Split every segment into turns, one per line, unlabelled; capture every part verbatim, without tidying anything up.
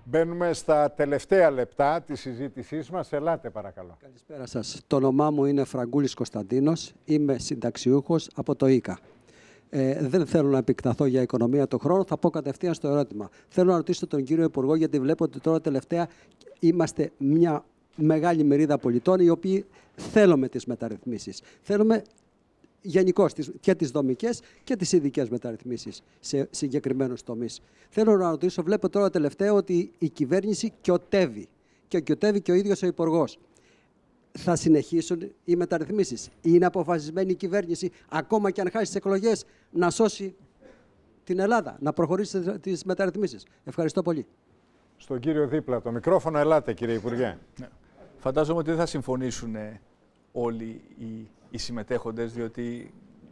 Μπαίνουμε στα τελευταία λεπτά της συζήτησής μας. Ελάτε παρακαλώ.
Καλησπέρα σας. Το όνομά μου είναι Φραγκούλης Κωνσταντίνος. Είμαι συνταξιούχος από το ΙΚΑ. Ε, δεν θέλω να επεκταθώ για οικονομία το χρόνο. Θα πω κατευθείαν στο ερώτημα. Θέλω να ρωτήσω τον κύριο Υπουργό, γιατί βλέπω ότι τώρα τελευταία είμαστε μια μεγάλη μερίδα πολιτών οι οποίοι θέλουμε τις μεταρρυθμίσεις. Θέλουμε γενικώς και τις δομικές και τις ειδικές μεταρρυθμίσεις σε συγκεκριμένους τομείς. Θέλω να ρωτήσω, βλέπω τώρα τελευταίο ότι η κυβέρνηση κιωτεύει και κιωτεύει και ο ίδιος ο Υπουργός. Θα συνεχίσουν οι μεταρρυθμίσεις? Είναι αποφασισμένη η κυβέρνηση, ακόμα και αν χάσει τις εκλογές, να σώσει την Ελλάδα, να προχωρήσει τις μεταρρυθμίσεις? Ευχαριστώ πολύ.
Στον κύριο δίπλα το μικρόφωνο. Ελάτε, κύριε Υπουργέ.
Ναι. Φαντάζομαι ότι δεν θα συμφωνήσουν όλοι οι, οι συμμετέχοντες, διότι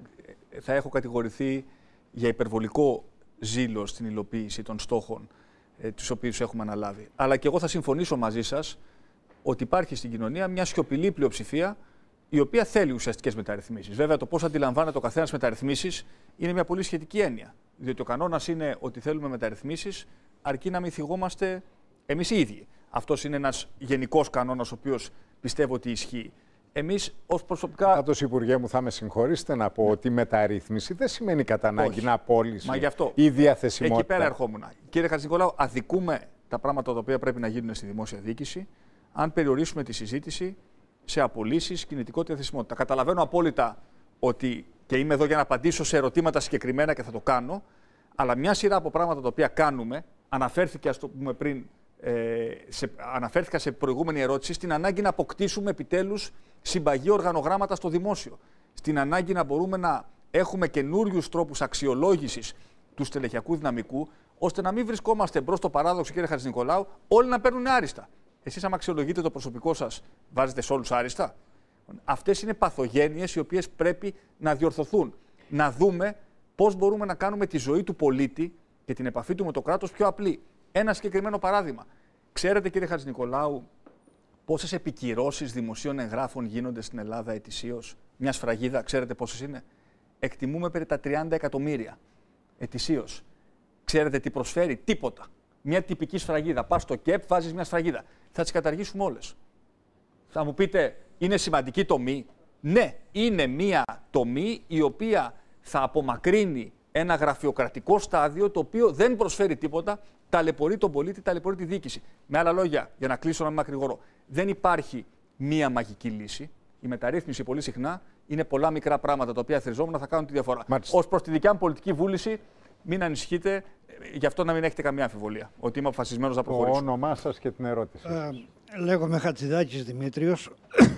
θα έχω κατηγορηθεί για υπερβολικό ζήλο στην υλοποίηση των στόχων ε, τους οποίους έχουμε αναλάβει. Αλλά και εγώ θα συμφωνήσω μαζί σας ότι υπάρχει στην κοινωνία μια σιωπηλή πλειοψηφία η οποία θέλει ουσιαστικές μεταρρυθμίσεις. Βέβαια, το πώς αντιλαμβάνεται ο καθένας μεταρρυθμίσεις είναι μια πολύ σχετική έννοια. Διότι ο κανόνας είναι ότι θέλουμε μεταρρυθμίσεις, αρκεί να μην θυγόμαστε εμείς οι ίδιοι. Αυτός είναι ένας γενικός κανόνας, ο οποίος πιστεύω ότι ισχύει. Εμείς ως προσωπικά.
Πάντως, Υπουργέ μου, θα με συγχωρήσετε να πω ότι μεταρρύθμιση δεν σημαίνει κατά ανάγκη να απόλυση ή διαθεσιμότητα.
Εκεί πέρα ερχόμουν. Κύριε Χατζηνικολάου, αδικούμε τα πράγματα τα οποία πρέπει να γίνουν στη δημόσια διοίκηση, αν περιορίσουμε τη συζήτηση σε απολύσεις, κινητικότητα, διαθεσιμότητα. Καταλαβαίνω απόλυτα ότι και είμαι εδώ για να απαντήσω σε ερωτήματα συγκεκριμένα και θα το κάνω, αλλά μια σειρά από πράγματα τα οποία κάνουμε, αναφέρθηκε, ας το πούμε πριν, ε, σε, αναφέρθηκα σε προηγούμενη ερώτηση, στην ανάγκη να αποκτήσουμε επιτέλους συμπαγή οργανογράμματα στο δημόσιο. Στην ανάγκη να μπορούμε να έχουμε καινούριους τρόπους αξιολόγησης του στελεχειακού δυναμικού, ώστε να μην βρισκόμαστε μπρος στο παράδοξο, κύριε Χατζηνικολάου, όλοι να παίρνουν άριστα. Εσείς, άμα αξιολογείτε το προσωπικό σας, βάζετε σε όλους άριστα? Αυτές είναι παθογένειες οι οποίες πρέπει να διορθωθούν. Να δούμε πώς μπορούμε να κάνουμε τη ζωή του πολίτη και την επαφή του με το κράτος πιο απλή. Ένα συγκεκριμένο παράδειγμα. Ξέρετε, κύριε Χατζηνικολάου, πόσες επικυρώσεις δημοσίων εγγράφων γίνονται στην Ελλάδα ετησίως? Μια σφραγίδα, ξέρετε πόσες είναι? Εκτιμούμε περί τα τριάντα εκατομμύρια ετησίως. Ξέρετε τι προσφέρει? Τίποτα. Μια τυπική σφραγίδα. Πας στο ΚΕΠ, βάζεις μια σφραγίδα. Θα τις καταργήσουμε όλες. Θα μου πείτε, είναι σημαντική τομή? Ναι, είναι μια τομή η οποία θα απομακρύνει ένα γραφειοκρατικό στάδιο το οποίο δεν προσφέρει τίποτα, ταλαιπωρεί τον πολίτη, ταλαιπωρεί τη διοίκηση. Με άλλα λόγια, για να κλείσω να μην μακρηγορώ, δεν υπάρχει μία μαγική λύση. Η μεταρρύθμιση πολύ συχνά είναι πολλά μικρά πράγματα τα οποία θριζόμενα θα κάνουν τη διαφορά. Ως προς τη δικιά μου πολιτική βούληση, μην ανησυχείτε, γι' αυτό να μην έχετε καμία αμφιβολία ότι είμαι αποφασισμένος να προχωρήσω.
Το όνομά σας και την ερώτηση.
Ε, λέγομαι Χατζηδάκης Δημήτριος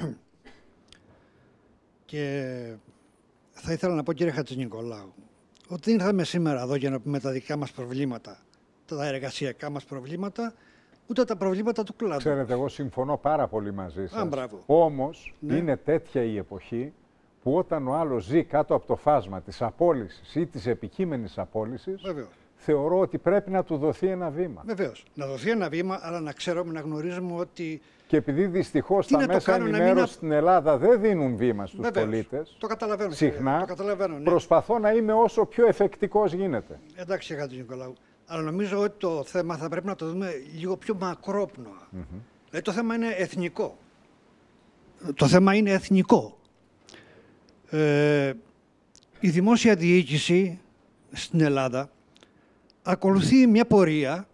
και θα ήθελα να πω, κύριε Χατζηνικολάου, ότι δεν ήρθαμε σήμερα εδώ για να πούμε τα δικά μας προβλήματα, τα εργασιακά μας προβλήματα, ούτε τα προβλήματα του κλάδου.
Ξέρετε, εγώ συμφωνώ πάρα πολύ μαζί σας.
Α,
Όμως,
ναι.
είναι τέτοια η εποχή που όταν ο άλλος ζει κάτω από το φάσμα της απόλυσης ή της επικείμενης απόλυσης,
Βεβαίως.
θεωρώ ότι πρέπει να του δοθεί ένα βήμα.
Βεβαίως. Να δοθεί ένα βήμα, αλλά να ξέρουμε, να γνωρίζουμε ότι.
Και επειδή δυστυχώς τα μέσα ενημέρωση μην... στην Ελλάδα δεν δίνουν βήμα στους
Βεβαίως.
πολίτες,
το καταλαβαίνω,
συχνά
το καταλαβαίνω, ναι.
προσπαθώ να είμαι όσο πιο εφεκτικός γίνεται.
Εντάξει, Χατζηνικολάου. Αλλά νομίζω ότι το θέμα θα πρέπει να το δούμε λίγο πιο μακρόπνοα. Mm-hmm. Δηλαδή το θέμα είναι εθνικό. Το θέμα είναι εθνικό. Ε, η δημόσια διοίκηση στην Ελλάδα ακολουθεί μια πορεία,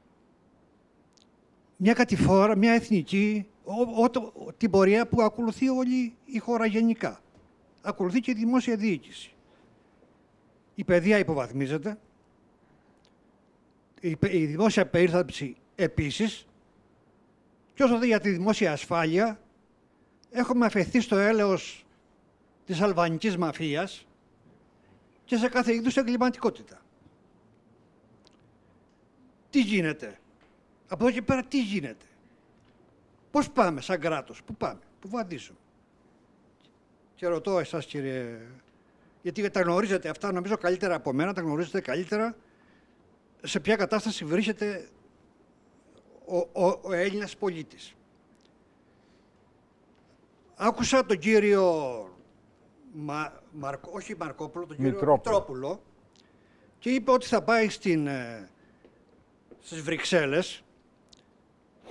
μια κατηφόρα, μια εθνική, ο, ο, την πορεία που ακολουθεί όλη η χώρα γενικά. Ακολουθεί και η δημόσια διοίκηση. Η παιδεία υποβαθμίζεται, η, η δημόσια περίθαλψη επίσης, και όσο δε για τη δημόσια ασφάλεια, έχουμε αφαιθεί στο έλεος της αλβανικής μαφίας και σε κάθε είδους εγκληματικότητα. Τι γίνεται? Από εδώ και πέρα τι γίνεται? Πώς πάμε σαν κράτος? Πού πάμε? Πού βαδίζουμε? Και ρωτώ εσάς, κύριε, γιατί τα γνωρίζετε αυτά, νομίζω καλύτερα από μένα, τα γνωρίζετε καλύτερα, σε ποια κατάσταση βρίσκεται ο, ο, ο Έλληνας πολίτης. Άκουσα τον κύριο Μα, Μαρκο, όχι Μαρκόπουλο, τον κύριο
Μητρόπουλο.
Μητρόπουλο, και είπε ότι θα πάει στην, στις Βρυξέλλες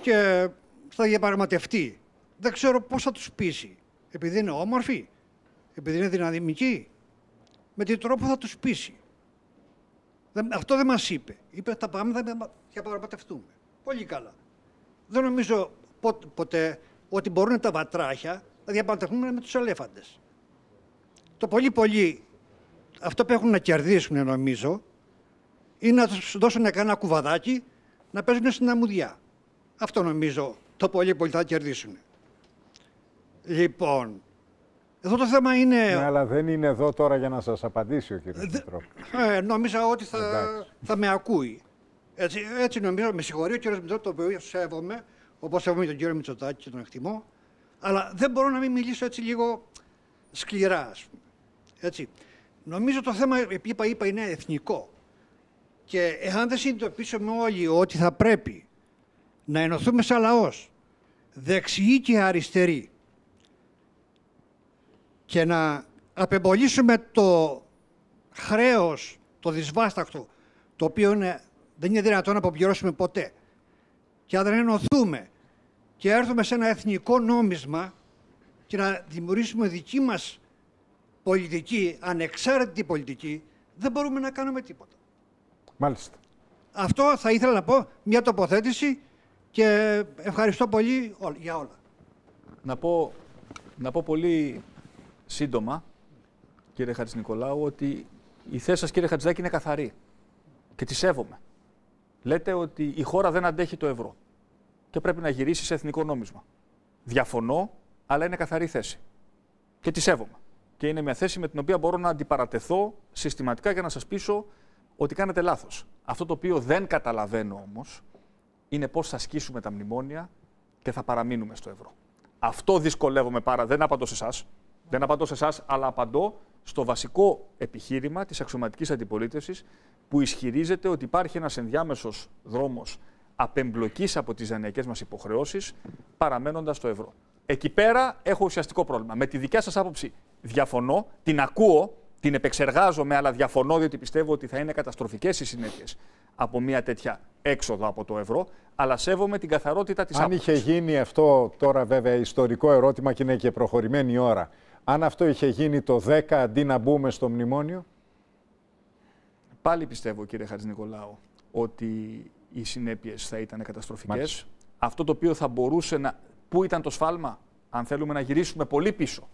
και θα διαπραγματευτεί. Δεν ξέρω πώς θα τους πείσει. Επειδή είναι όμορφοι, επειδή είναι δυναμικοί, με τι τρόπο θα τους πείσει. Αυτό δεν μας είπε. Είπε θα πάμε, θα διαπραγματευτούμε. Πολύ καλά. Δεν νομίζω ποτέ ότι μπορούν τα βατράχια να διαπραγματευτούν με τους ελέφαντες. Το πολύ πολύ, αυτό που έχουν να κερδίσουν νομίζω, είναι να τους δώσουν κανένα κουβαδάκι να παίζουν στην αμμουδιά. Αυτό νομίζω το πολύ πολύ θα κερδίσουν. Λοιπόν, εδώ το θέμα είναι...
Ναι, αλλά δεν είναι εδώ τώρα για να σας απαντήσει ο κύριος Μητρόπουλος.
Ε, νόμιζα ότι θα, θα με ακούει. Έτσι, έτσι νομίζω, με συγχωρεί ο κύριος Μητσοτάκη, το οποίο σέβομαι, όπως σέβομαι τον κύριο Μητσοτάκη και τον εκτιμώ, αλλά δεν μπορώ να μην μιλήσω έτσι λίγο σκληρά, ας πούμε. Έτσι. Νομίζω το θέμα, είπα, είπα, είναι εθνικό. Και εάν δεν συνειδητοποιήσουμε όλοι ότι θα πρέπει να ενωθούμε σαν λαός, δεξιοί και αριστεροί, και να απεμπολίσουμε το χρέος, το δυσβάσταχτο, το οποίο είναι, δεν είναι δυνατόν να αποπληρώσουμε ποτέ. Και αν δεν ενωθούμε και έρθουμε σε ένα εθνικό νόμισμα και να δημιουργήσουμε δική μας πολιτική, ανεξάρτητη πολιτική, δεν μπορούμε να κάνουμε τίποτα.
Μάλιστα.
Αυτό θα ήθελα να πω, μια τοποθέτηση, και ευχαριστώ πολύ για όλα.
Να πω, να πω πολύ σύντομα, κύριε Χατζηνικολάου, ότι η θέση σας, κύριε Χατζηδάκη, είναι καθαρή και τη σέβομαι. Λέτε ότι η χώρα δεν αντέχει το ευρώ και πρέπει να γυρίσει σε εθνικό νόμισμα. Διαφωνώ, αλλά είναι καθαρή θέση και τη σέβομαι. Και είναι μια θέση με την οποία μπορώ να αντιπαρατεθώ συστηματικά για να σας πείσω ότι κάνετε λάθος. Αυτό το οποίο δεν καταλαβαίνω όμως είναι πώς θα ασκήσουμε τα μνημόνια και θα παραμείνουμε στο ευρώ. Αυτό δυσκολεύομαι πάρα. Δεν απαντώ σε εσάς. Δεν απαντώ σε εσάς, αλλά απαντώ στο βασικό επιχείρημα της αξιωματικής αντιπολίτευσης που ισχυρίζεται ότι υπάρχει ένας ενδιάμεσος δρόμος απεμπλοκής από τις δανειακές μας υποχρεώσεις παραμένοντας στο ευρώ. Εκεί πέρα έχω ουσιαστικό πρόβλημα. Με τη δικιά σας άποψη διαφωνώ, την ακούω, την επεξεργάζομαι, αλλά διαφωνώ διότι πιστεύω ότι θα είναι καταστροφικές οι συνέπειες από μια τέτοια έξοδο από το ευρώ, αλλά σέβομαι την καθαρότητα της άποψης.
Αν είχε γίνει αυτό, τώρα βέβαια ιστορικό ερώτημα και είναι και προχωρημένη η ώρα, αν αυτό είχε γίνει το δέκα αντί να μπούμε στο μνημόνιο. Πάλι
πιστεύω, κύριε Χατζηνικολάου, ότι οι συνέπειες θα ήταν καταστροφικές.
Μάλιστα.
Αυτό το οποίο θα μπορούσε να... Πού ήταν το σφάλμα, αν θέλουμε να γυρίσουμε πολύ πίσω,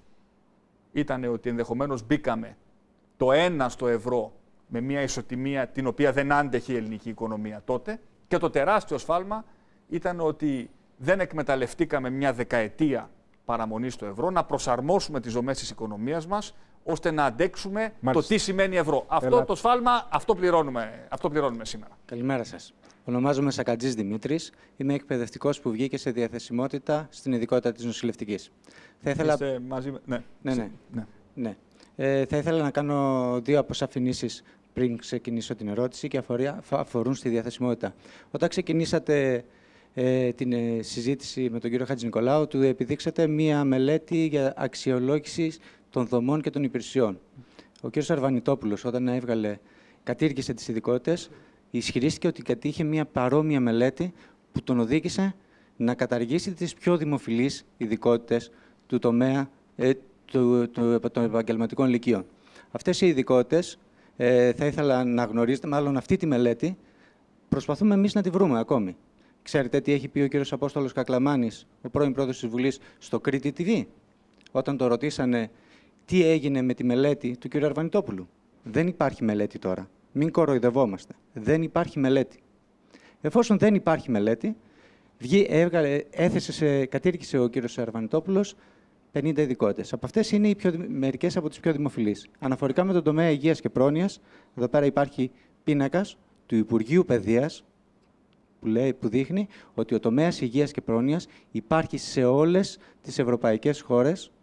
ήταν ότι ενδεχομένως μπήκαμε το ένα στο ευρώ με μια ισοτιμία την οποία δεν άντεχε η ελληνική οικονομία τότε, και το τεράστιο σφάλμα ήταν ότι δεν εκμεταλλευτήκαμε μια δεκαετία παραμονή στο ευρώ να προσαρμόσουμε τις δομές της οικονομίας μας ώστε να αντέξουμε Μάλιστα. το τι σημαίνει ευρώ. Αυτό Έλα. το σφάλμα, αυτό πληρώνουμε, αυτό πληρώνουμε σήμερα.
Καλημέρα σας. Ονομάζομαι Σακατζής Δημήτρης. Είμαι εκπαιδευτικός που βγήκε σε διαθεσιμότητα στην ειδικότητα της νοσηλευτικής. Θα ήθελα...
Είστε μαζί με... Ναι.
Ναι, ναι. ναι. ναι. Ε, θα ήθελα να κάνω δύο αποσαφηνήσεις πριν ξεκινήσω την ερώτηση και αφορούν στη διαθεσιμότητα. Όταν ξεκινήσατε ε, την ε, συζήτηση με τον κύριο Χατζηνικολάου, του επιδείξατε μία μελέτη για αξιολόγηση των δομών και των υπηρεσιών. Ο κύριος Αρβανιτόπουλος, όταν έβγαλε, κατήργησε τις ειδικότητες, ισχυρίστηκε ότι κατήχε μία παρόμοια μελέτη που τον οδήγησε να καταργήσει τις πιο δημοφιλείς ειδικότητες του τομέα ε, του, του, του, των επαγγελματικών λυκείων. Αυτές οι ειδικότητες, ε, θα ήθελα να γνωρίζετε, μάλλον αυτή τη μελέτη, προσπαθούμε εμείς να τη βρούμε ακόμη. Ξέρετε τι έχει πει ο κύριος Απόστολος Κακλαμάνης, ο πρώην πρόεδρος της Βουλής, στο Κρήτη τι βι, όταν το ρωτήσανε τι έγινε με τη μελέτη του κύριου Αρβανιτόπουλου. Δεν υπάρχει μελέτη τώρα. Μην κοροϊδευόμαστε. Δεν υπάρχει μελέτη. Εφόσον δεν υπάρχει μελέτη, βγή, έβγαλε, έθεσε σε, κατήργησε ο κύριος Αρβανιτόπουλος πενήντα ειδικότητες. Από αυτές είναι οι πιο, μερικές από τις πιο δημοφιλείς. Αναφορικά με τον τομέα υγείας και πρόνοιας, εδώ πέρα υπάρχει πίνακας του Υπουργείου Παιδείας, που, λέει, που δείχνει ότι ο τομέας υγείας και πρόνοιας υπάρχει σε όλες τις ευρωπαϊκές χώρες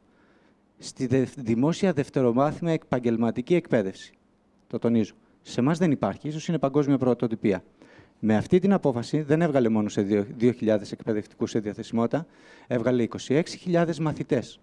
στη δε, δημόσια δευτερομάθημα επαγγελματική εκπαίδευση. Το τονίζω. Σε εμάς δεν υπάρχει, ίσως είναι παγκόσμια πρωτοτυπία. Με αυτή την απόφαση δεν έβγαλε μόνο σε δύο χιλιάδες εκπαιδευτικούς σε διαθεσιμότητα, έβγαλε είκοσι έξι χιλιάδες μαθητές.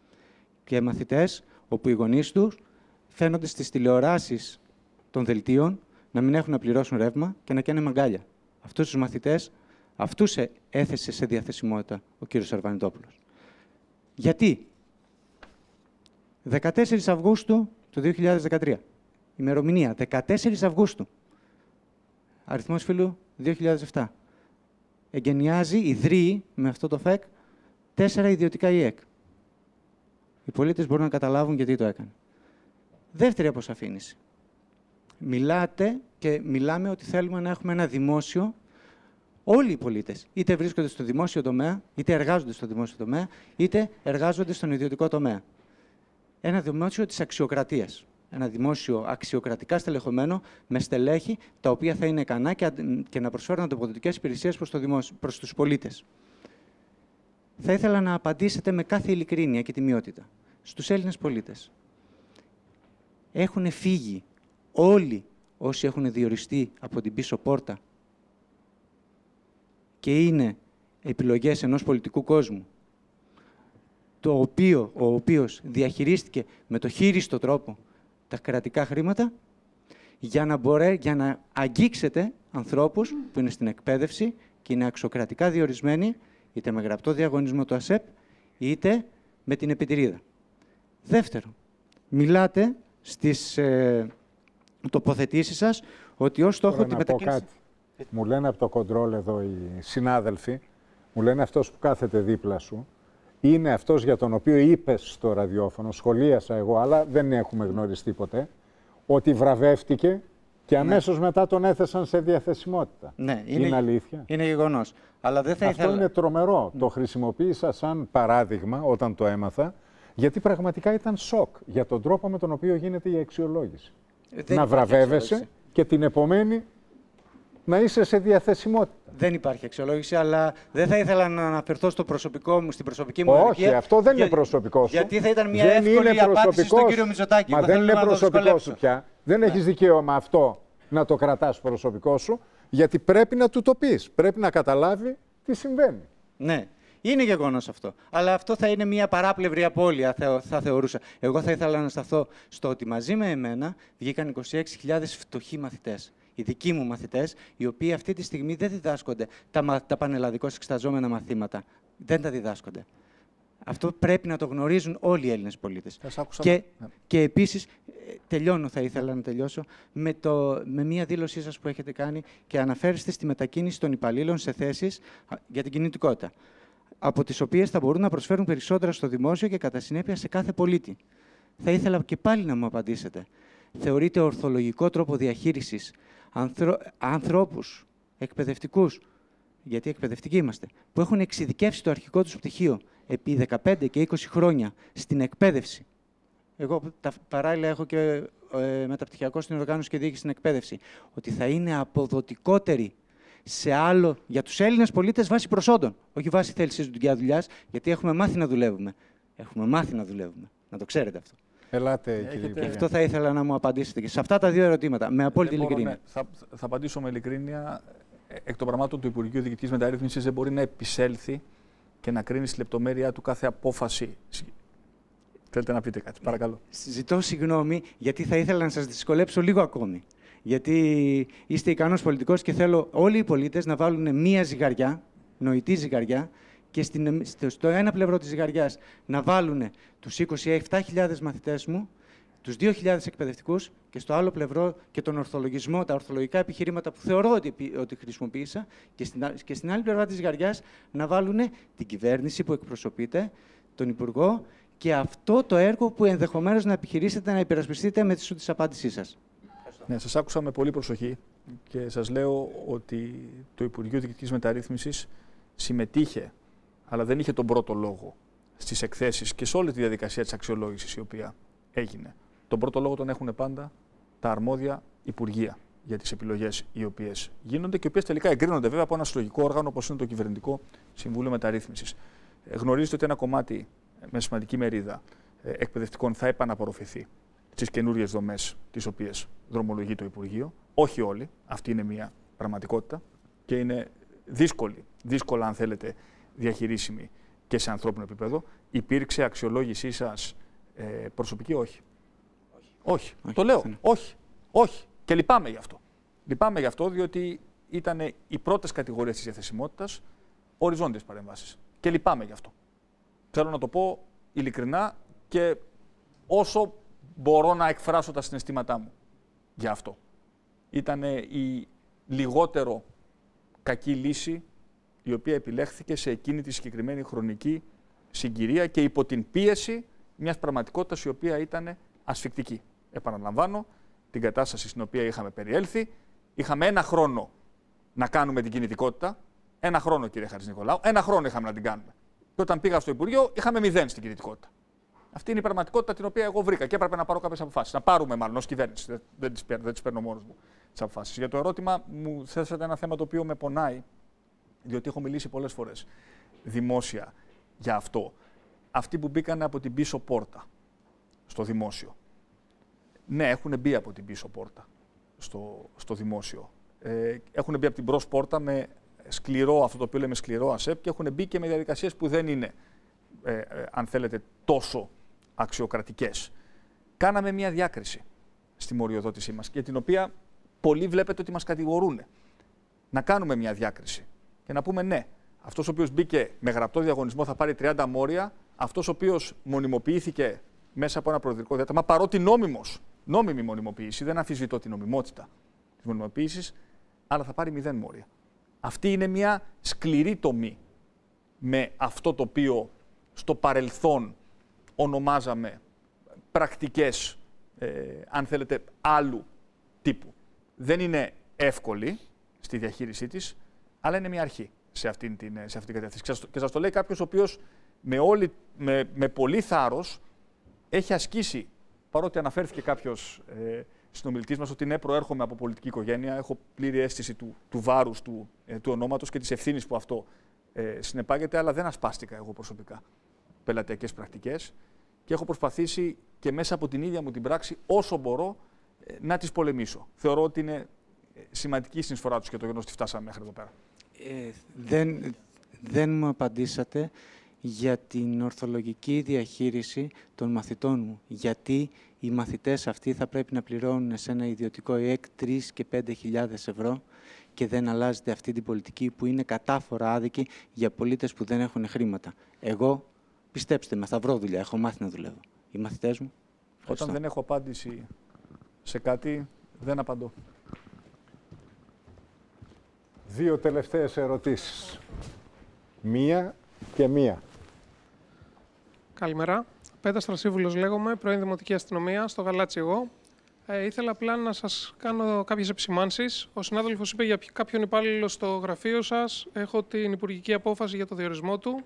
Και μαθητές όπου οι γονείς τους φαίνονται στις τηλεοράσεις των δελτίων να μην έχουν να πληρώσουν ρεύμα και να καίνε μαγκάλια. Αυτούς τους μαθητές, αυτούς έθεσε σε διαθεσιμότητα ο κύριος Αρβανιτόπουλος. Γιατί? δεκατέσσερις Αυγούστου του δύο χιλιάδες δεκατρία. Ημερομηνία δεκατέσσερις Αυγούστου. Αριθμός φύλου δύο χιλιάδες επτά. Εγκαινιάζει, ιδρύει με αυτό το ΦΕΚ τέσσερα ιδιωτικά ΙΕΚ. Οι πολίτες μπορούν να καταλάβουν γιατί το έκανε. Δεύτερη αποσαφήνιση. Μιλάτε και μιλάμε ότι θέλουμε να έχουμε ένα δημόσιο. Όλοι οι πολίτες είτε βρίσκονται στο δημόσιο τομέα, είτε εργάζονται στο δημόσιο τομέα, είτε εργάζονται στον ιδιωτικό τομέα. Ένα δημόσιο της αξιοκρατίας. Ένα δημόσιο αξιοκρατικά στελεχωμένο με στελέχη τα οποία θα είναι ικανά και, και να προσφέρουν ανταποδοτικές υπηρεσίες προς, το δημόσιο, προς τους πολίτες. Θα ήθελα να απαντήσετε με κάθε ειλικρίνεια και τιμιότητα στους Έλληνες πολίτες. Έχουν φύγει όλοι όσοι έχουν διοριστεί από την πίσω πόρτα και είναι επιλογές ενός πολιτικού κόσμου, το οποίο, ο οποίος διαχειρίστηκε με το χείριστο τρόπο τα κρατικά χρήματα, για να, μπορέ, για να αγγίξετε ανθρώπους που είναι στην εκπαίδευση και είναι αξιοκρατικά διορισμένοι, είτε με γραπτό διαγωνισμό του ΑΣΕΠ, είτε με την επιτηρίδα. Δεύτερο, μιλάτε στις ε, τοποθετήσεις σας ότι ως στόχο τη μετακίνηση...
Μου λένε από το κοντρόλ εδώ οι συνάδελφοι, μου λένε αυτός που κάθεται δίπλα σου, είναι αυτός για τον οποίο είπες στο ραδιόφωνο, σχολίασα εγώ, αλλά δεν έχουμε γνωριστεί ποτέ, ότι βραβεύτηκε και αμέσως ναι. μετά τον έθεσαν σε διαθεσιμότητα.
Ναι, είναι,
είναι αλήθεια.
Είναι γεγονός. Αλλά δεν θα
Αυτό
ήθελα...
είναι τρομερό. Mm. Το χρησιμοποίησα σαν παράδειγμα όταν το έμαθα, γιατί πραγματικά ήταν σοκ για τον τρόπο με τον οποίο γίνεται η αξιολόγηση. Δεν να βραβεύεσαι και την επομένη να είσαι σε διαθεσιμότητα.
Δεν υπάρχει αξιολόγηση, αλλά δεν θα ήθελα να αναφερθώ στο προσωπικό μου, στην προσωπική μου
Όχι,
ηλικία.
αυτό δεν
για...
είναι προσωπικό σου.
Γιατί θα ήταν μια
δεν
εύκολη απάντηση στον κύριο Μητσοτάκη.
Μα δεν είναι προσωπικό σου πια. Δεν ναι. έχεις δικαίωμα αυτό να το κρατάς προσωπικό σου, γιατί πρέπει να του το πεις. Πρέπει να καταλάβει τι συμβαίνει.
Ναι. Είναι γεγονός αυτό. Αλλά αυτό θα είναι μια παράπλευρη απώλεια, θα, θα θεωρούσα. Εγώ θα ήθελα να σταθώ στο ότι μαζί με εμένα βγήκαν είκοσι έξι χιλιάδες φτωχοί μαθητές. Οι δικοί μου μαθητές, οι οποίοι αυτή τη στιγμή δεν διδάσκονται τα, τα πανελλαδικώς εξεταζόμενα μαθήματα. Δεν τα διδάσκονται. Αυτό πρέπει να το γνωρίζουν όλοι οι Έλληνες πολίτες. Και, και επίσης, τελειώνω, θα ήθελα να τελειώσω, με, το, με μία δήλωσή σας που έχετε κάνει και αναφέρεστε στη μετακίνηση των υπαλλήλων σε θέσεις για την κινητικότητα, από τις οποίες θα μπορούν να προσφέρουν περισσότερα στο δημόσιο και κατά συνέπεια σε κάθε πολίτη. Θα ήθελα και πάλι να μου απαντήσετε. Θεωρείτε ορθολογικό τρόπο διαχείρισης ανθρω... ανθρώπους, εκπαιδευτικούς, γιατί εκπαιδευτικοί είμαστε, που έχουν εξειδικεύσει το αρχικό τους πτυχίο επί δεκαπέντε και είκοσι χρόνια στην εκπαίδευση. Εγώ τα, παράλληλα έχω και ε, μεταπτυχιακό στην οργάνωση και διοίκηση στην εκπαίδευση. Ότι θα είναι αποδοτικότεροι σε άλλο για τους Έλληνες πολίτες βάσει προσόντων. Όχι βάσει θέλησης δουλειά, γιατί έχουμε μάθει να δουλεύουμε. Έχουμε μάθει να δουλεύουμε. Να το ξέρετε αυτό.
Ελάτε, κύριε
Και αυτό θα ήθελα να μου απαντήσετε. Και σε αυτά τα δύο ερωτήματα, με απόλυτη ειλικρίνεια.
Ναι. Θα, θα απαντήσω με ειλικρίνεια. Εκ των πραγμάτων του Υπουργείου Διοικητικής Μεταρρύθμισης δεν μπορεί να επισέλθει και να κρίνει στη λεπτομέρειά του κάθε απόφαση. Θέλετε να πείτε κάτι, παρακαλώ.
Ζητώ συγγνώμη, γιατί θα ήθελα να σας δυσκολέψω λίγο ακόμη. Γιατί είστε ικανός πολιτικός και θέλω όλοι οι πολίτες να βάλουν μία ζυγαριά, νοητή ζυγαριά, και στην, στο ένα πλευρό της ζυγαριάς να βάλουν τους είκοσι επτά χιλιάδες μαθητές μου, τους δύο χιλιάδες εκπαιδευτικούς και στο άλλο πλευρό και τον ορθολογισμό, τα ορθολογικά επιχειρήματα που θεωρώ ότι, ότι χρησιμοποίησα και στην, και στην άλλη πλευρά της ζυγαριάς να βάλουν την κυβέρνηση που εκπροσωπείτε, τον Υπουργό και αυτό το έργο που ενδεχομένως να επιχειρήσετε να υπερασπιστείτε με τις απάντησής σας.
Ναι, σας άκουσα με πολύ προσοχή και σας λέω ότι το Υπουργείο Διοικητικής Μεταρρύθμισης συμμετείχε, αλλά δεν είχε τον πρώτο λόγο στις εκθέσεις και σε όλη τη διαδικασία της αξιολόγησης η οποία έγινε. Τον πρώτο λόγο τον έχουν πάντα τα αρμόδια υπουργεία για τις επιλογές οι οποίες γίνονται και οι οποίες τελικά εγκρίνονται βέβαια από ένα συλλογικό όργανο όπως είναι το Κυβερνητικό Συμβούλιο Μεταρρύθμισης. Γνωρίζετε ότι ένα κομμάτι με σημαντική μερίδα εκπαιδευτικών θα επαναπορροφηθεί στις καινούριες δομές τις οποίες δρομολογεί το Υπουργείο. Όχι όλοι, αυτή είναι μια πραγματικότητα και είναι δύσκολη, δύσκολα αν θέλετε διαχειρίσιμη και σε ανθρώπινο επίπεδο. Υπήρξε αξιολόγησή σας ε, προσωπική, όχι. Όχι. όχι. όχι. Το λέω, όχι. όχι. Όχι. Και λυπάμαι γι' αυτό. Λυπάμαι γι' αυτό, διότι ήταν οι πρώτες κατηγορίες της διαθεσιμότητας, οριζόντιες παρεμβάσεις. Και λυπάμαι γι' αυτό. Θέλω να το πω ειλικρινά και όσο μπορώ να εκφράσω τα συναισθήματά μου για αυτό. Ήταν η λιγότερο κακή λύση η οποία επιλέχθηκε σε εκείνη τη συγκεκριμένη χρονική συγκυρία και υπό την πίεση μιας πραγματικότητας η οποία ήταν ασφικτική. Επαναλαμβάνω, την κατάσταση στην οποία είχαμε περιέλθει. Είχαμε ένα χρόνο να κάνουμε την κινητικότητα. Ένα χρόνο, κύριε Χατζηνικολάου. Ένα χρόνο είχαμε να την κάνουμε. Και όταν πήγα στο Υπουργείο, είχαμε μηδέν στην κινητικότητα. Αυτή είναι η πραγματικότητα την οποία εγώ βρήκα και έπρεπε να πάρω κάποιες αποφάσεις. Να πάρουμε, μάλλον, ως κυβέρνηση. Δεν τις παίρνω, δεν τις παίρνω μόνος μου τις αποφάσεις. Για το ερώτημα, μου θέσατε ένα θέμα το οποίο με πονάει, διότι έχω μιλήσει πολλές φορές δημόσια για αυτό. Αυτοί που μπήκαν από την πίσω πόρτα στο δημόσιο. Ναι, έχουν μπει από την πίσω πόρτα στο, στο δημόσιο. Ε, έχουν μπει από την μπρος πόρτα με σκληρό, αυτό το οποίο λέμε σκληρό ΑΣΕΠ, και έχουν μπει και με διαδικασίες που δεν είναι, ε, ε, αν θέλετε, τόσο αξιοκρατικές. Κάναμε μια διάκριση στη μοριοδότησή μας, για την οποία πολλοί βλέπετε ότι μας κατηγορούν. Να κάνουμε μια διάκριση και να πούμε ναι, αυτός ο οποίος μπήκε με γραπτό διαγωνισμό θα πάρει τριάντα μόρια, αυτός ο οποίος μονιμοποιήθηκε μέσα από ένα προεδρικό διάταγμα, παρότι νόμιμος, νόμιμη μονιμοποίηση, δεν αμφισβητώ την νομιμότητα της μονιμοποίησης, αλλά θα πάρει μηδέν μόρια. Αυτή είναι μια σκληρή τομή με αυτό το οποίο στο παρελθόν ονομάζαμε πρακτικές, ε, αν θέλετε, άλλου τύπου. Δεν είναι εύκολη στη διαχείρισή της, αλλά είναι μια αρχή σε αυτήν την, σε αυτήν την κατεύθυνση. Και σας το λέει κάποιος ο οποίος με, όλη, με, με πολύ θάρρος έχει ασκήσει, παρότι αναφέρθηκε κάποιος ε, συνομιλητής μας ότι ναι, προέρχομαι από πολιτική οικογένεια, έχω πλήρη αίσθηση του, του βάρους του, ε, του ονόματος και της ευθύνης που αυτό ε, συνεπάγεται, αλλά δεν ασπάστηκα εγώ προσωπικά πελατειακές πρακτικές και έχω προσπαθήσει και μέσα από την ίδια μου την πράξη όσο μπορώ ε, να τις πολεμήσω. Θεωρώ ότι είναι σημαντική η συνεισφορά τους και το γεγονός ότι φτάσαμε μέχρι εδώ πέρα.
Ε, δεν, δεν μου απαντήσατε για την ορθολογική διαχείριση των μαθητών μου. Γιατί οι μαθητές αυτοί θα πρέπει να πληρώνουν σε ένα ιδιωτικό ΙΕΚ τρεις και πέντε χιλιάδες ευρώ και δεν αλλάζεται αυτή την πολιτική που είναι κατάφορα άδικη για πολίτες που δεν έχουν χρήματα. Εγώ, πιστέψτε με, θα βρω δουλειά, έχω μάθει να δουλεύω. Οι μαθητές μου. Ευχαριστώ.
Όταν δεν έχω απάντηση σε κάτι, δεν απαντώ.
Δύο τελευταίες ερωτήσεις. Μία και μία.
Καλημέρα. Πέτας Θρασίβουλος λέγομαι, πρώην Δημοτική Αστυνομία, στο Γαλάτσι εγώ. Ε, ήθελα απλά να σας κάνω κάποιες επισημάνσεις. Ο συνάδελφος είπε για κάποιον υπάλληλο στο γραφείο σας. Έχω την υπουργική απόφαση για το διορισμό του.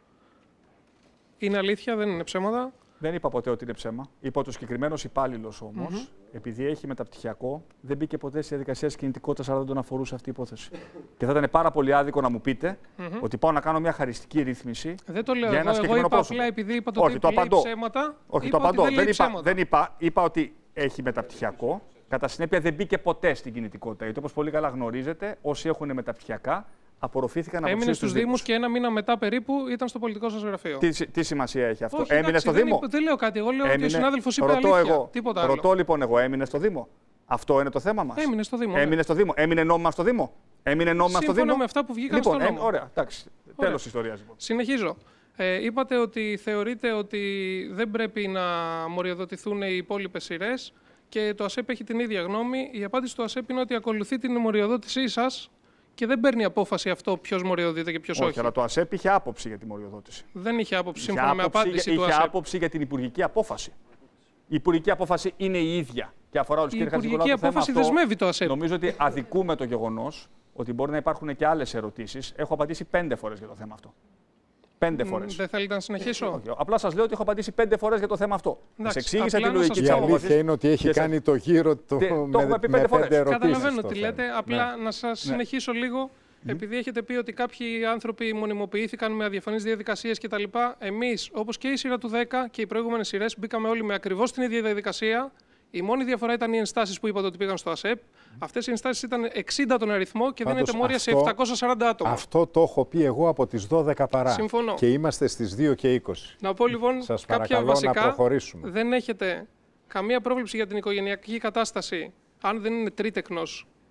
Είναι αλήθεια, δεν είναι ψέματα. Δεν
είπα ποτέ ότι είναι ψέμα. Είπα ότι ο συγκεκριμένος υπάλληλος όμως, mm-hmm. επειδή έχει μεταπτυχιακό, δεν μπήκε ποτέ στη διαδικασία της κινητικότητας, άρα δεν τον αφορούσε αυτή η υπόθεση. Και θα ήταν πάρα πολύ άδικο να μου πείτε mm-hmm. ότι πάω να κάνω μια χαριστική ρύθμιση. Δεν το λέω για ένα εγώ, εγώ είπα πρόσωπο. Απλά επειδή είπα το ότι λέει ψέματα. Όχι, είπα το απαντώ. Δεν, δεν, είπα, δεν είπα, είπα ότι έχει μεταπτυχιακό. Κατά συνέπεια δεν μπήκε ποτέ στην κινητικότητα. Γιατί όπως πολύ καλά γνωρίζετε, όσοι έχουν μεταπτυχιακά, απορροφήθηκαν από
έμεινε στους Δήμους και ένα μήνα μετά περίπου ήταν στο πολιτικό σας γραφείο.
Τι, τι σημασία έχει αυτό?
Όχι,
έμεινε
εντάξει,
στο
δεν
Δήμο.
Είπα, δεν λέω κάτι. Εγώ λέω
έμεινε,
ότι ο συνάδελφος είπε
ρωτώ
αλήθεια.
Εγώ,
Τίποτα άλλο.
Ρωτώ λοιπόν εγώ, έμεινε στο Δήμο. Αυτό είναι το θέμα μας.
Έμεινε στο Δήμο.
Έμεινε, ναι. στο Δήμο. Έμεινε νόμιμα στο Δήμο. Έμεινε νόμιμα στο Δήμο.
Σύμφωνα με αυτά που βγήκαν
λοιπόν,
στο νόμο.
Ε, ωραία, εντάξει. Τέλος της ιστορίας. Λοιπόν.
Συνεχίζω. Ε, είπατε ότι θεωρείτε ότι δεν πρέπει να μοριοδοτηθούν οι υπόλοιπες σειρές και το ΑΣΕΠ έχει την ίδια γνώμη. Η απάντηση του ΑΣΕΠ είναι ότι ακολουθεί την μοριοδότησή σας και δεν παίρνει απόφαση αυτό ποιος μοριοδοτείται και ποιος όχι.
Όχι, αλλά το ΑΣΕΠ είχε άποψη για τη μοριοδότηση.
Δεν είχε άποψη, σύμφωνα είχε με απάντηση
είχε
του ΑΣΕΠ.
Είχε άποψη για την υπουργική απόφαση. Η υπουργική απόφαση είναι η ίδια και αφορά όλους.
Η υπουργική απόφαση δεσμεύει το ΑΣΕΠ.
Νομίζω ότι αδικούμε το γεγονός ότι μπορεί να υπάρχουν και άλλες ερωτήσεις. Έχω απαντήσει πέντε φορές για το θέμα αυτό. Πέντε φορές.
Δεν θέλετε να συνεχίσω?
Όχι, απλά σας λέω ότι έχω απαντήσει πέντε φορές για το θέμα αυτό. Σας εξήγησα τη λογική
της απόφασης. Η αλήθεια είναι ότι έχει κάνει το γύρο του με,
το έχουμε πει πέντε φορές.
Καταλαβαίνω τι λέτε. Απλά ναι. να σας ναι. συνεχίσω λίγο. Mm. Επειδή έχετε πει ότι κάποιοι άνθρωποι μονιμοποιήθηκαν με αδιαφανείς διαδικασίες κτλ. Εμείς, όπως και η σειρά του δέκα και οι προηγούμενες σειρές, μπήκαμε όλοι με ακριβώς την ίδια διαδικασία. Η μόνη διαφορά ήταν οι ενστάσεις που είπατε ότι πήγαν στο ΑΣΕΠ. Αυτές οι ενστάσεις ήταν εξήντα τον αριθμό και δίνεται μόρια σε επτακόσια σαράντα άτομα.
Αυτό το έχω πει εγώ από τις δώδεκα παρά.
Συμφωνώ.
Και είμαστε στις δύο και είκοσι.
Να πω λοιπόν
σας
κάποια βασικά.
Να προχωρήσουμε.
Δεν έχετε καμία πρόβλεψη για την οικογενειακή κατάσταση, αν δεν είναι τρίτεκνος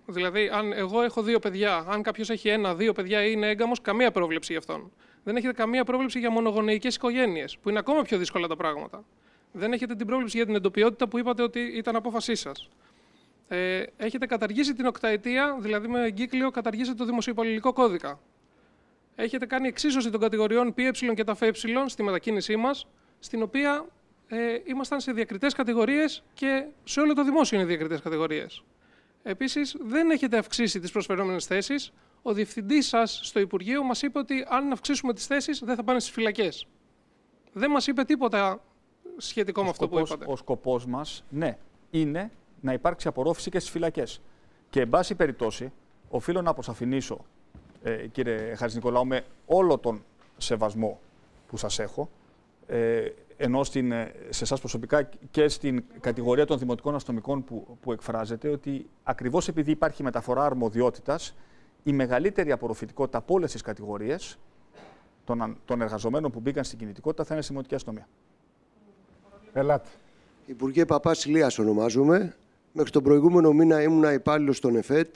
Δηλαδή, αν εγώ έχω δύο παιδιά, αν κάποιος έχει ένα, δύο παιδιά ή είναι έγκαμος, καμία πρόβλεψη για αυτόν. Δεν έχετε καμία πρόβλεψη για μονογονεϊκές οικογένειες, που είναι ακόμα πιο δύσκολα τα πράγματα. Δεν έχετε την πρόβλεψη για την εντοπιότητα που είπατε ότι ήταν απόφασή σας. Ε, έχετε καταργήσει την οκταετία, δηλαδή με εγκύκλιο καταργήσετε το δημοσιοπολιτικό κώδικα. Έχετε κάνει εξίσωση των κατηγοριών ΠΕ και τα ΦΕ στη μετακίνησή μας, στην οποία ε, ήμασταν σε διακριτές κατηγορίες και σε όλο το δημόσιο είναι διακριτές κατηγορίες. Επίσης, δεν έχετε αυξήσει τις προσφερόμενες θέσεις. Ο διευθυντής σας στο Υπουργείο μας είπε ότι αν αυξήσουμε τις θέσεις δεν θα πάνε στις φυλακές. Δεν μας είπε τίποτα σχετικό ο με αυτό
σκοπός,
που είπατε.
Ο σκοπός μας, ναι, είναι να υπάρξει απορρόφηση και στις φυλακές. Και, εν πάση περιπτώσει, οφείλω να αποσαφηνίσω, ε, κύριε Χατζηνικολάου, με όλο τον σεβασμό που σας έχω, ε, ενώ στην, σε εσάς προσωπικά και στην κατηγορία των δημοτικών αστυνομικών που, που εκφράζεται, ότι ακριβώς επειδή υπάρχει μεταφορά αρμοδιότητας, η μεγαλύτερη απορροφητικότητα από όλες τις κατηγορίες των, των εργαζομένων που μπήκαν στην κινητικότητα θα είναι στη δημοτική αστυνομία.
Ελάτε.
Υπουργέ Παπάς Ηλίας ονομάζομαι. Μέχρι τον προηγούμενο μήνα ήμουνα υπάλληλος στον ΕΦΕΤ.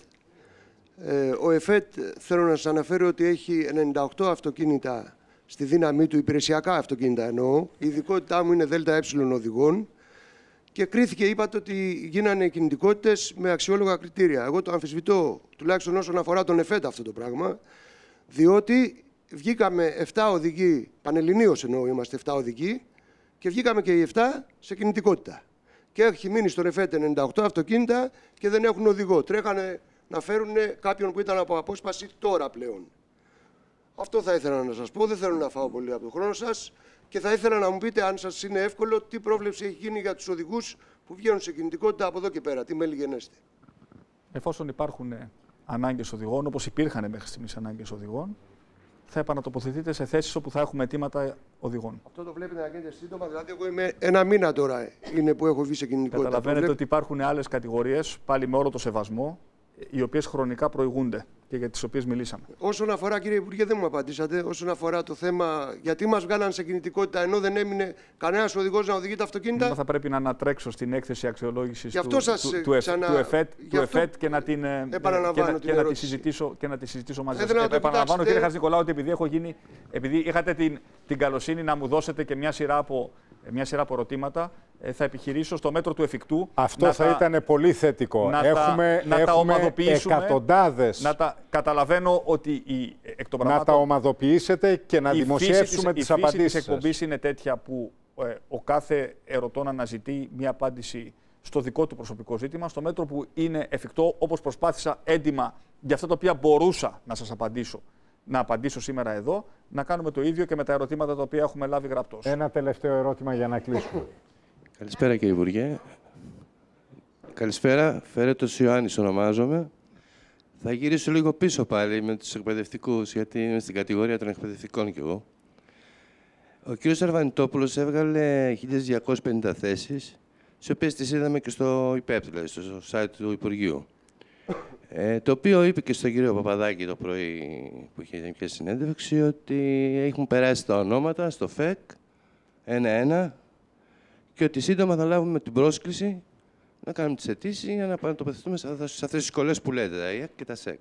Ε, ο ΕΦΕΤ, θέλω να σας αναφέρω ότι έχει ενενήντα οκτώ αυτοκίνητα στη δύναμή του, υπηρεσιακά αυτοκίνητα εννοώ. Η ειδικότητά μου είναι ΔΕΛΤΑ Ε οδηγών. Και κρίθηκε, είπατε ότι γίνανε κινητικότητες με αξιόλογα κριτήρια. Εγώ το αμφισβητώ, τουλάχιστον όσον αφορά τον ΕΦΕΤ αυτό το πράγμα, διότι βγήκαμε επτά οδηγοί, πανελληνίως εννοώ, είμαστε επτά οδηγοί, και βγήκαμε και οι επτά σε κινητικότητα. Και έχει μείνει στον ΕΦΕΤ ενενήντα οκτώ αυτοκίνητα και δεν έχουν οδηγό. Τρέχανε να φέρουν κάποιον που ήταν από απόσπαση τώρα πλέον. Αυτό θα ήθελα να σας πω. Δεν θέλω να φάω πολύ από τον χρόνο σας. Και θα ήθελα να μου πείτε, αν σας είναι εύκολο, τι πρόβλεψη έχει γίνει για τους οδηγούς που βγαίνουν σε κινητικότητα από εδώ και πέρα. Τι μέλη γενέστε.
Εφόσον υπάρχουν ανάγκες οδηγών, όπως υπήρχαν μέχρι στιγμής ανάγκες οδηγών, θα επανατοποθετείτε σε θέσεις όπου θα έχουμε αιτήματα οδηγών.
Αυτό το βλέπετε να γίνεται σύντομα. Δηλαδή, εγώ είμαι ένα μήνα τώρα είναι που έχω βγει σε κινητικότητα.
Καταλαβαίνετε
βλέπ...
ότι υπάρχουν άλλες κατηγορίες, πάλι με όλο το σεβασμό, οι οποίες χρονικά προηγούνται και για τις οποίες μιλήσαμε.
Όσον αφορά, κύριε Υπουργέ, δεν μου απαντήσατε. Όσον αφορά το θέμα, γιατί μας βγάλαν σε κινητικότητα ενώ δεν έμεινε κανένας οδηγός να οδηγεί τα αυτοκίνητα.
Θα πρέπει να ανατρέξω στην έκθεση αξιολόγησης του, του, του, του,
ξανα...
του ΕΦΕΤ, του ΕΦΕΤ και να την, και να, και να τη συζητήσω, και να τη συζητήσω μαζί σας.
Επαναλαμβάνω,
κοιτάξετε... κύριε Χατζηνικολάου, ότι επειδή έχω γίνει, επειδή είχατε την, την καλοσύνη να μου δώσετε και μια σειρά από, μια σειρά από ερωτήματα, θα επιχειρήσω στο μέτρο του εφικτού.
Αυτό θα τα, ήταν πολύ θετικό.
Να
έχουμε
τα, να
έχουμε
τα ομαδοποιήσουμε.
Εκατοντάδες.
Να τα καταλαβαίνω ότι η, εκ των
να τα ομαδοποιήσετε και να δημοσιεύσουμε τις απαντήσεις.
Η φύση της εκπομπής είναι τέτοια που ε, ο κάθε ερωτών αναζητεί μια απάντηση στο δικό του προσωπικό ζήτημα, στο μέτρο που είναι εφικτό, όπως προσπάθησα έντιμα για αυτά τα οποία μπορούσα να σας απαντήσω, να απαντήσω σήμερα εδώ, να κάνουμε το ίδιο και με τα ερωτήματα τα οποία έχουμε λάβει γραπτώς.
Ένα τελευταίο ερώτημα για να κλείσουμε.
Καλησπέρα κύριε Υπουργέ. Καλησπέρα, Φερέτος Ιωάννης ονομάζομαι. Θα γυρίσω λίγο πίσω πάλι με τους εκπαιδευτικούς, γιατί είμαι στην κατηγορία των εκπαιδευτικών κι εγώ. Ο κύριος Αρβανιτόπουλος έβγαλε χίλιες διακόσιες πενήντα θέσεις, τις οποίες τις είδαμε και στο ΙΠΕΠ, δηλαδή στο site του Υπουργείου. Ε, το οποίο είπε και στον κύριο Παπαδάκη το πρωί που είχε μια συνέντευξη, ότι έχουν περάσει τα ονόματα στο ΦΕΚ ένα-ένα και ότι σύντομα θα λάβουμε την πρόσκληση να κάνουμε τις αιτήσεις για να επανατοποθετούμε σε αυτές τις σχολές που λέτε, τα ΙΕΚ και τα ΣΕΚ.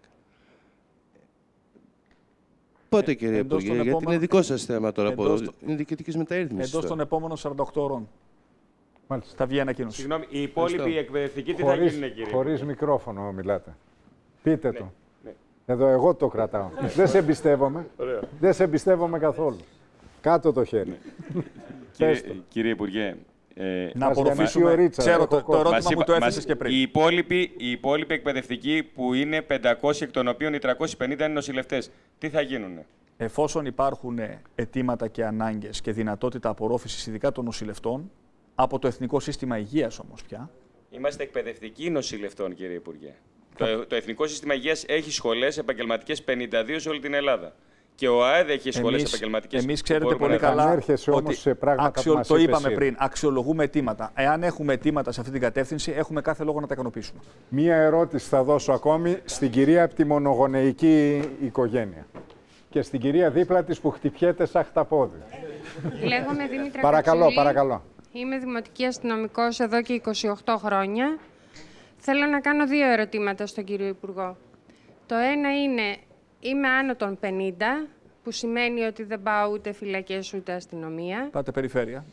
Πότε, ε, κύριε Υπουργέ, γιατί επόμενο... είναι δικό σας θέμα τώρα, εντός... από... είναι διοικητικής μεταρρύθμισης.
Εντός των επόμενων σαράντα οκτώ ώρων. Μάλιστα. Θα βγει ανακοίνωση.
Συγγνώμη, οι υπόλοιποι εκπαιδευτικοί τι
χωρίς,
θα γίνουν, κύριε?
Χωρίς μικρόφωνο μιλάτε. Πείτε
ναι,
το.
Ναι.
Εδώ εγώ το κρατάω. Δεν σε εμπιστεύομαι. Δεν σε εμπιστεύομαι καθόλου. Κάτω το χέρι.
Κύριε, κύριε Υπουργέ, ε,
να απορροφήσουμε. Ρίτσα, ξέρω το, το ερώτημα μου το έθεσες και πριν.
Οι υπόλοιποι, οι υπόλοιποι εκπαιδευτικοί που είναι πεντακόσιοι, εκ των οποίων οι τριακόσιοι πενήντα είναι νοσηλευτές, τι θα γίνουνε?
Εφόσον υπάρχουν αιτήματα και ανάγκες και δυνατότητα απορρόφησης, ειδικά των νοσηλευτών, από το Εθνικό Σύστημα Υγείας όμως πια.
Είμαστε εκπαιδευτικοί νοσηλευτών, κύριε Υπουργέ. Το, το Εθνικό Σύστημα Υγείας έχει σχολές επαγγελματικές πενήντα δύο σε όλη την Ελλάδα. Και ο ΑΕΔ έχει σχολές επαγγελματικές.
Εμείς ξέρετε πολύ καλά ότι
σε
αξιο... το είπαμε πριν, αξιολογούμε αιτήματα. Εάν έχουμε αιτήματα σε αυτή την κατεύθυνση, έχουμε κάθε λόγο να τα ικανοποιήσουμε.
Μία ερώτηση θα δώσω ακόμη στην κυρία από τη μονογονεϊκή οικογένεια. Και στην κυρία δίπλα της που χτυπιέται σαν χταπόδι.
Λέγομαι Δήμητρα
Παρακαλώ,
Κατσουλή.
παρακαλώ.
Είμαι δημοτική αστυνομικός εδώ και είκοσι οκτώ χρόνια. Θέλω να κάνω δύο ερωτήματα στον κύριο Υπουργό. Το ένα είναι, είμαι άνω των πενήντα, που σημαίνει ότι δεν πάω ούτε φυλακές ούτε αστυνομία.
Πάτε περιφέρεια.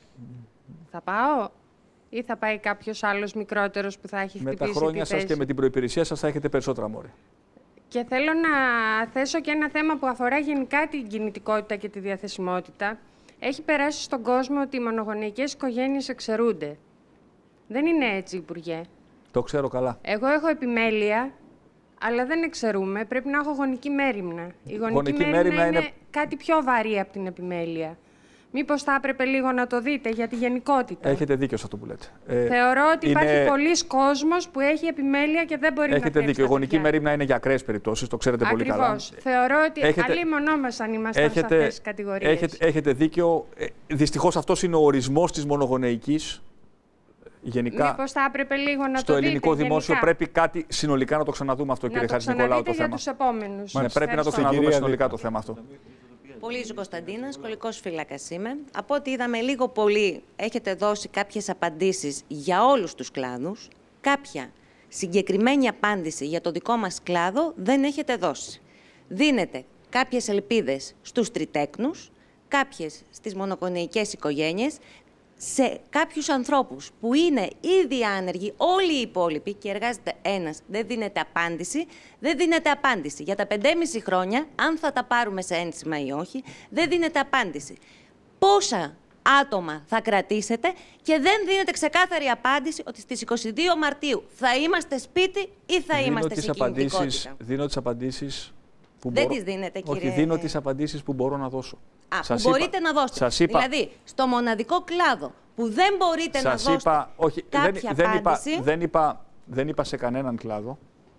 Θα πάω ή θα πάει κάποιος άλλος μικρότερος που θα έχει χτυπήσει τη θέση?
Με τα χρόνια σας και με την προϋπηρεσία σας θα έχετε περισσότερα μόρια.
Και θέλω να θέσω και ένα θέμα που αφορά γενικά την κινητικότητα και τη διαθεσιμότητα. Έχει περάσει στον κόσμο ότι οι μονογονεϊκές οικογένειες εξαιρούνται. Δεν είναι έτσι, Υπουργέ.
Το ξέρω καλά.
Εγώ έχω επιμέλεια, αλλά δεν εξαιρούμε. Πρέπει να έχω γονική μέριμνα. Η γονική,
Γονική
μέριμνα,
μέριμνα
είναι,
είναι
κάτι πιο βαρύ από την επιμέλεια. Μήπως θα έπρεπε λίγο να το δείτε για τη γενικότητα?
Έχετε δίκιο σε αυτό που λέτε. Ε,
Θεωρώ ότι
είναι...
υπάρχει πολλής κόσμος που έχει επιμέλεια και δεν μπορεί
Έχετε
να
Έχετε δίκιο. Η γονική μέριμνα είναι για ακραίες περιπτώσεις, το ξέρετε
Ακριβώς.
πολύ καλά.
Θεωρώ ότι
έχετε...
αλλήμονό μας αν ήμασταν
έχετε...
σε αυτές τις κατηγορίες.
Έχετε, έχετε δίκιο. Ε, δυστυχώς αυτός είναι ο ορισμός της μονογονεϊκής. Γενικά,
μήπως θα έπρεπε λίγο να
στο
το
ελληνικό
δείτε,
δημόσιο
γενικά.
πρέπει κάτι συνολικά να το ξαναδούμε αυτό,
να
κύριε
το
Χατζηνικολάου, το
για
θέμα.
τους επόμενους.
Ναι, πρέπει να το ξαναδούμε συνολικά το θέμα αυτό.
Πολύζου Κωνσταντίνα, σχολικός φύλακας είμαι. Από ό,τι είδαμε λίγο πολύ, έχετε δώσει κάποιες απαντήσεις για όλους τους κλάδους. Κάποια συγκεκριμένη απάντηση για το δικό μας κλάδο δεν έχετε δώσει. Δίνετε κάποιες ελπίδες στους τριτέκνους, κάποιες στις μονογονεϊκές οικογένειες, σε κάποιους ανθρώπους που είναι ήδη άνεργοι, όλοι οι υπόλοιποι και εργάζεται ένας, δεν δίνεται απάντηση, δεν δίνεται απάντηση. Για τα πεντέμισι χρόνια, αν θα τα πάρουμε σε ένσημα ή όχι, δεν δίνεται απάντηση. Πόσα άτομα θα κρατήσετε και δεν δίνεται ξεκάθαρη απάντηση ότι στις είκοσι δύο Μαρτίου θα είμαστε σπίτι ή θα
δίνω
είμαστε
τις
σε κινητικότητα.
Δίνω τις απαντήσεις που
δεν
μπορώ...
τις δίνετε, κύριε.
Όχι, δίνω τις απαντήσεις που μπορώ να δώσω.
Α,
σας
που
είπα...
μπορείτε να δώσετε.
Σας είπα...
Δηλαδή, στο μοναδικό κλάδο που δεν μπορείτε
σας
να δώσετε
είπα... Όχι,
κάποια
δεν, δεν,
απάντηση...
είπα, δεν, είπα, δεν είπα σε κανέναν κλάδο,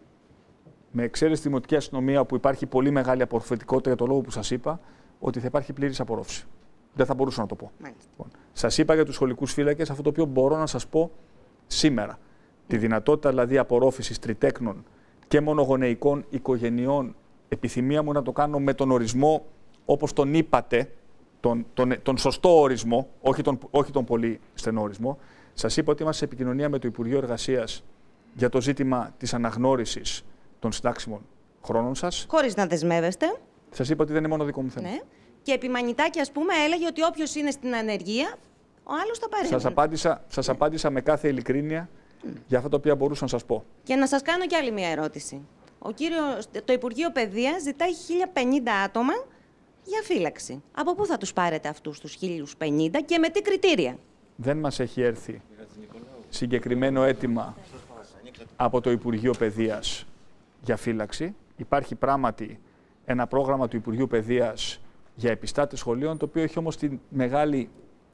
με εξαίρεση τη δημοτική αστυνομία που υπάρχει πολύ μεγάλη απορροφητικότητα για το λόγο που σας είπα, ότι θα υπάρχει πλήρης απορρόφηση. Δεν θα μπορούσα να το πω. Λοιπόν, σας είπα για τους σχολικούς φύλακες αυτό το οποίο μπορώ να σας πω σήμερα. Mm. Τη δυνατότητα δηλαδή απορρόφησης τριτέκνων και μονογονεϊκών οικογενειών, επιθυμία μου να το κάνω με τον ορισμό όπως τον είπατε, τον, τον, τον σωστό ορισμό, όχι τον, όχι τον πολύ στενό ορισμό. Σας είπα ότι είμαστε σε επικοινωνία με το Υπουργείο Εργασίας για το ζήτημα της αναγνώρισης των συντάξιμων χρόνων σας.
Χωρίς να δεσμεύεστε.
Σας είπα ότι δεν είναι μόνο δικό μου θέμα.
Ναι. Και επί Μανιτάκη, ας πούμε, έλεγε ότι όποιος είναι στην ανεργία, ο άλλος θα παρέμβει.
Σας απάντησα, σας απάντησα με κάθε ειλικρίνεια mm. για αυτά τα οποία μπορούσα να σας πω.
Και να σας κάνω κι άλλη μια ερώτηση. Ο κύριος, το Υπουργείο Παιδείας ζητάει χίλια πενήντα άτομα για φύλαξη. Από πού θα τους πάρετε αυτούς τους χίλια πενήντα και με τι κριτήρια?
Δεν μας έχει έρθει συγκεκριμένο αίτημα από το Υπουργείο Παιδείας για φύλαξη. Υπάρχει πράγματι ένα πρόγραμμα του Υπουργείου Παιδείας για επιστάτες σχολείων, το οποίο έχει όμως τη μεγάλη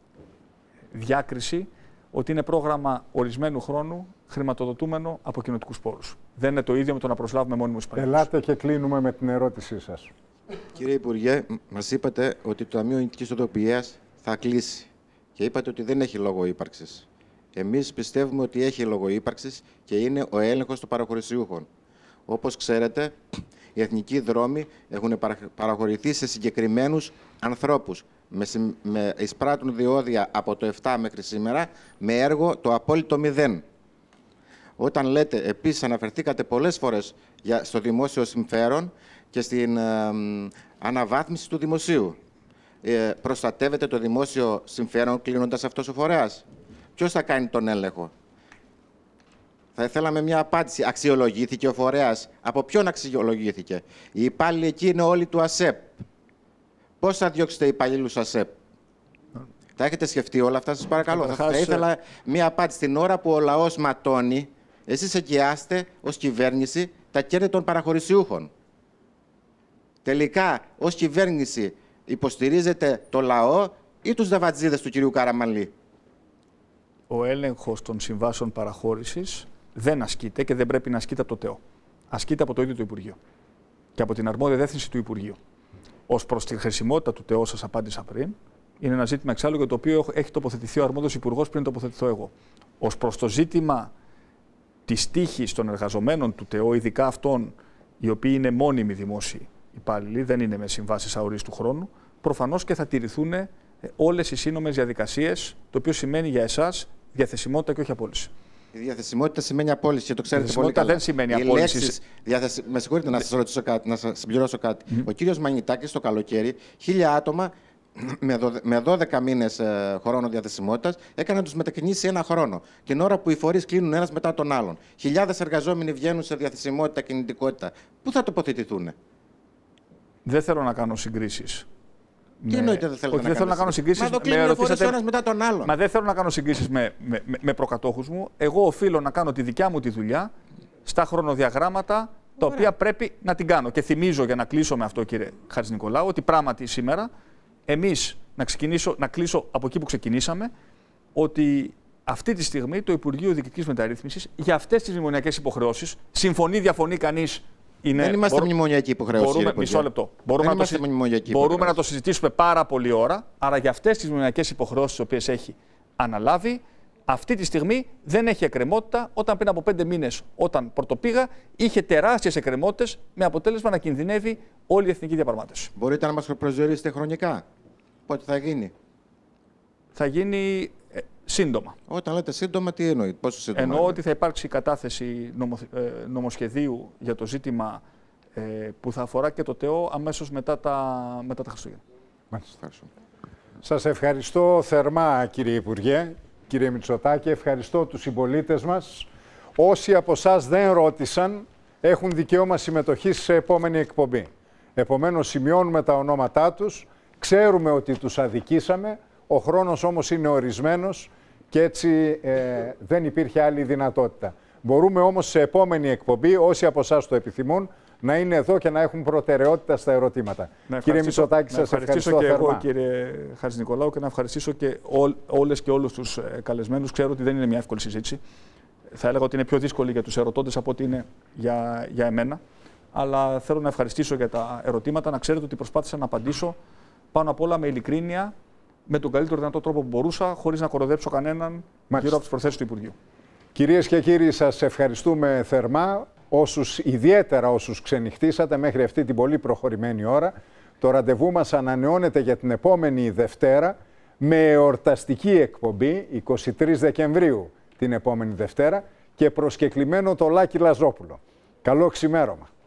διάκριση ότι είναι πρόγραμμα ορισμένου χρόνου, χρηματοδοτούμενο από κοινοτικούς πόρους. Δεν είναι το ίδιο με το να προσλάβουμε μόνιμους υπαλλήλους.
Ελάτε και κλείνουμε με την ερώτησή σας.
Κύριε Υπουργέ, μας είπατε ότι το Ταμείο Νοητικής Οδοποιίας θα κλείσει και είπατε ότι δεν έχει λόγο ύπαρξης. Εμείς πιστεύουμε ότι έχει λόγο ύπαρξης και είναι ο έλεγχος των παραχωρησιούχων. Όπως ξέρετε, οι εθνικοί δρόμοι έχουν παραχωρηθεί σε συγκεκριμένους ανθρώπους. Με, με εισπράττουν διόδια από το επτά μέχρι σήμερα με έργο το απόλυτο μηδέν. Όταν λέτε, επίσης αναφερθήκατε πολλές φορές για, στο δημόσιο συμφέρον και στην ε, αναβάθμιση του δημοσίου. Ε, προστατεύετε το δημόσιο συμφέρον κλείνοντας αυτός ο φορέας? Ποιος θα κάνει τον έλεγχο? Θα θέλαμε μια απάντηση. Αξιολογήθηκε ο φορέας? Από ποιον αξιολογήθηκε? Οι υπάλληλοι εκεί είναι όλοι του ΑΣΕΠ. Πώς θα διώξετε υπαλλήλους ΑΣΕΠ? Τα έχετε σκεφτεί όλα αυτά, σας παρακαλώ? Θα, θα ήθελα μια απάντηση. Την ώρα που ο λαός ματώνει, εσείς εγγυάστε ως κυβέρνηση τα κέρδη των παραχωρησιούχων. Τελικά, ως κυβέρνηση, υποστηρίζετε το λαό ή τους δαβατζίδες του κυρίου Καραμανλή?
Ο έλεγχος των συμβάσεων παραχώρησης δεν ασκείται και δεν πρέπει να ασκείται από το ΤΕΟ. Ασκείται από το ίδιο το Υπουργείο και από την αρμόδια διεύθυνση του Υπουργείου. Ως προς τη χρησιμότητα του ΤΕΟ, σας απάντησα πριν, είναι ένα ζήτημα εξάλλου για το οποίο έχει τοποθετηθεί ο αρμόδιος Υπουργός πριν τοποθετηθώ εγώ. Ως προς το ζήτημα της τύχης των εργαζομένων του ΤΕΟ, ειδικά αυτών οι οποίοι είναι μόνιμοι δημόσιοι υπάλληλοι, δεν είναι με συμβάσεις αορίστου χρόνου, προφανώς και θα τηρηθούν όλες οι σύνομες διαδικασίες, το οποίο σημαίνει για εσάς διαθεσιμότητα και όχι απόλυση.
Η διαθεσιμότητα σημαίνει απόλυση και το ξέρετε πολύ
καλά.
Δεν
σημαίνει
οι
απόλυση.
Λέξεις, διαθεσι... Με συγχωρείτε να σας ρωτήσω κάτι, να σας συμπληρώσω κάτι. Mm-hmm. Ο κύριος Μανιτάκης το καλοκαίρι, χίλια άτομα με δώδεκα μήνες ε, χρόνο διαθεσιμότητας έκαναν τους μετακινήσεις ένα χρόνο. Την ώρα που οι φορείς κλείνουν ένας μετά τον άλλον. Χιλιάδες εργαζόμενοι βγαίνουν σε διαθεσιμότητα, κινητικότητα. Πού θα τοποθετηθούν?
Δεν θέλω να κάνω συγκρίσεις.
Τι εννοείται δεν θέλετε
να, δεν θέλω να κάνω συγκρίσεις?
Μα το κλείνουν οι φορείς ένας μετά τον άλλον.
Μα δεν θέλω να κάνω συγκρίσεις με, με, με, με προκατόχους μου. Εγώ οφείλω να κάνω τη δικιά μου τη δουλειά στα χρονοδιαγράμματα τα Ωραία. οποία πρέπει να την κάνω. Και θυμίζω, για να κλείσω με αυτό, κύριε Χατζηνικολάου, ότι πράγματι σήμερα εμείς, να, ξεκινήσω, να κλείσω από εκεί που ξεκινήσαμε, ότι αυτή τη στιγμή το Υπουργείο Διοικητικής Μεταρρύθμισης για αυτές τις μνημονιακές υποχρεώσεις, συμφωνεί, διαφωνεί κανείς. Είναι,
δεν είμαστε
μπορώ,
μνημονιακή υποχρέωση.
Μπορούμε, μισό λεπτό. Μπορούμε, να το, μπορούμε να το συζητήσουμε πάρα πολλή ώρα, άρα για αυτές τις μνημονιακές υποχρεώσεις τις οποίες έχει αναλάβει, αυτή τη στιγμή δεν έχει εκκρεμότητα, όταν πριν από πέντε μήνες, όταν πρωτοπήγα, είχε τεράστιες εκκρεμότητες με αποτέλεσμα να κινδυνεύει όλη η εθνική διαπραγμάτευση.
Μπορείτε να μας προσδιορίσετε χρονικά πότε θα γίνει?
Θα γίνει ε, σύντομα.
Όταν λέτε σύντομα, τι εννοεί, πόσο σύντομα?
Εννοώ ότι θα υπάρξει κατάθεση νομο, ε, νομοσχεδίου για το ζήτημα ε, που θα αφορά και το ΤΕΟ αμέσως μετά τα, μετά τα Χριστούγεννα.
Μάλιστα. Σας ευχαριστώ θερμά, κύριε Υπουργέ. Κύριε Μητσοτάκη, ευχαριστώ τους συμπολίτες μας. Όσοι από εσάς δεν ρώτησαν, έχουν δικαίωμα συμμετοχής σε επόμενη εκπομπή. Επομένως, σημειώνουμε τα ονόματά τους, ξέρουμε ότι τους αδικήσαμε, ο χρόνος όμως είναι ορισμένος και έτσι ε, δεν υπήρχε άλλη δυνατότητα. Μπορούμε όμως σε επόμενη εκπομπή, όσοι από εσάς το επιθυμούν, να είναι εδώ και να έχουν προτεραιότητα στα ερωτήματα. Κύριε Μητσοτάκη, σας ευχαριστώ
και
θερμά.
εγώ, κύριε Χατζηνικολάου, και να ευχαριστήσω και ό, όλες και όλους τους καλεσμένους. Ξέρω ότι δεν είναι μια εύκολη συζήτηση. Θα έλεγα ότι είναι πιο δύσκολη για τους ερωτώντες από ότι είναι για, για εμένα. Αλλά θέλω να ευχαριστήσω για τα ερωτήματα, να ξέρετε ότι προσπάθησα να απαντήσω πάνω απ' όλα με ειλικρίνεια, με τον καλύτερο δυνατό τρόπο που μπορούσα, χωρίς να κοροδέψω κανέναν Μάλιστα. γύρω από τις προθέσεις του Υπουργείου.
Κυρίες και κύριοι, σας ευχαριστούμε θερμά. Όσους, ιδιαίτερα όσους ξενυχτήσατε μέχρι αυτή την πολύ προχωρημένη ώρα. Το ραντεβού μας ανανεώνεται για την επόμενη Δευτέρα με εορταστική εκπομπή, εικοστή τρίτη Δεκεμβρίου την επόμενη Δευτέρα, και προσκεκλημένο το Λάκη Λαζόπουλο. Καλό ξημέρωμα.